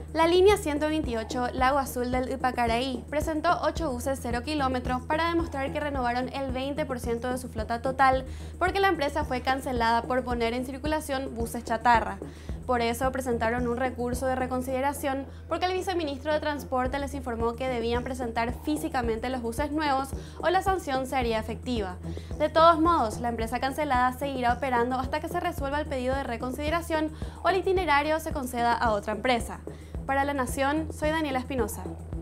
La línea 128 Lago Azul del Ypacaraí presentó 8 buses 0 kilómetros para demostrar que renovaron el 20% de su flota total, porque la empresa fue cancelada por poner en circulación buses chatarra. Por eso presentaron un recurso de reconsideración, porque el viceministro de Transporte les informó que debían presentar físicamente los buses nuevos o la sanción se haría efectiva. De todos modos, la empresa cancelada seguirá operando hasta que se resuelva el pedido de reconsideración o el itinerario se conceda a otra empresa. Para La Nación, soy Daniela Espinosa.